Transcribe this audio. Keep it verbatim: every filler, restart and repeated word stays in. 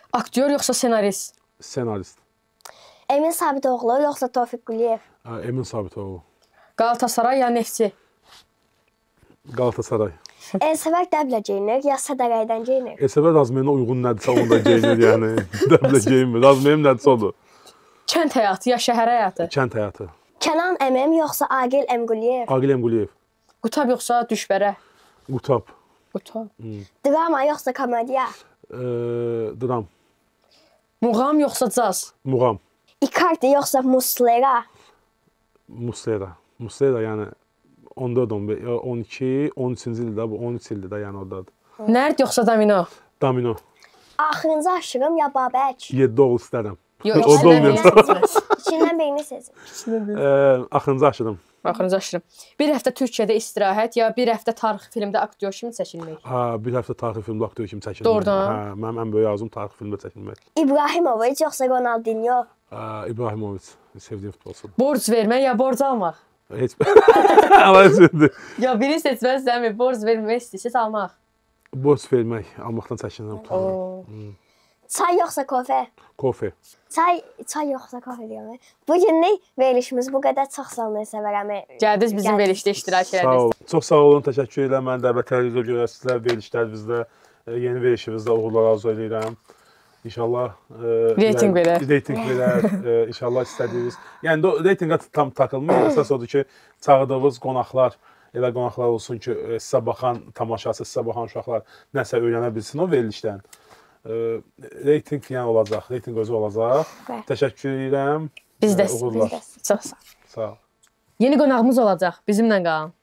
Aktyor yoxsa senarist? Senarist. Emin Sabitoğlu yoxsa Tofiq Quliyev? Emin Sabitoğlu. Qalatasaray ya Neftçi? Qalatasaray. Elsəvər dəblə geyinir, ya sədəqəydən geyinir? Elsəvər razmeyinə uyğun nədirsə onda geyinir, yəni dəblə geyinmir. Razmeyim nədirsə odur. Kənd həyatı ya şəhər həyatı? Kənd həyatı. Kənan Əmim yoxsa Aqil Əmquliyev? Aqil Əmquliyev. Qutab yoxsa düşbərə? Qutab. Qutab. Drama yoxsa komediya? Dram. Muğam yoxsa caz? Muğam. Icardi yoxsa Muslera? Muslera. Muslera yəni on dörd, on iki, on üçüncü ildə, bu on üç ildir də, yəni oradadır. Nərd yoxsa domino? Domino. Axırıncı aşığım ya Babək? yeddi oğul istərəm. Yox, o da olmayacaq. İçindən birini seçin. Axırıncı aşığım. Axırıncı aşığım. Bir həftə Türkiyədə istirahət ya bir həftə tarixi filmdə aktyor kimi çəkilmək? Ha, bir həftə tarixi filmdə aktyor kimi çəkilmək. Doğrudan. Hə, mənim ən böyük arzum tarixi filmdə çəkilmək. İbrahimovic yoxsa Ronaldinho? İbrahimovic, sevdiyim futbolçudur. Borc vermək ya borc almaq? Heç. Alacaqdır. Ya biri seçməzsənmi? Borc vermək istəyirsən almaq? Borc vermək, almaqdan çəkinirəm. Çay yoxsa kofe? Kofe. Çay, çay yoxsa kofe deyəm. Bugünlük verilişimiz bu qədər. Çox sağ olun Səvərəmi. Gəldiniz bizim verilişdə iştirak Sağ olun. Çox sağ olun, təşəkkür edirəm. Mən dəvətlərinizə görə sizlər verilişlərinizdə, yeni verilişimizdə uğurlar arzu edirəm. İnşallah reyting verər. Reyting verər. İnşallah istədiyiniz. Yəni reytinqə tam takılmır. Əsas odur ki, çağırdığınız qonaqlar elə qonaqlar olsun ki, sizə baxan tamaşaçı, sizə baxan uşaqlar nəsə öyrənə bilsin o verilişdən. Reyting yəni olacaq, reyting özü olacaq. Təşəkkür edirəm. Biz də. Uğurlar. Çox sağ. Sağ ol. Yeni qonağımız olacaq. Bizimlə qalın.